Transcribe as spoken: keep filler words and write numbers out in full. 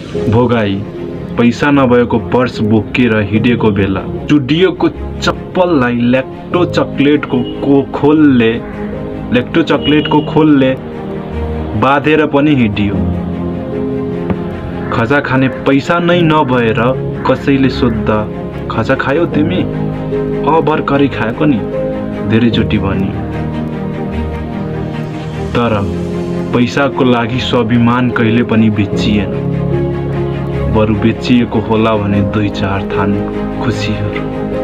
भोगाई पैसा नभएको पर्स बोकेर हिँडेको बेला चुडिएको चप्पललाई ल्याक्टो चकलेटको को खोलले ल्याक्टो चकलेटको खोलले बाँधेर पनि हिँडियो। खजा खाने पैसा नै नभएर कसैले सोद्धा खजा खायौ तिमी? अ भर्खरै खाएको नि, धेरैचोटि भनी। तर पैसाको लागि स्वाभिमान कहिले पनि बेचिएन, बरु बेचिएको होला भने दुई चार थान खुसीहरू।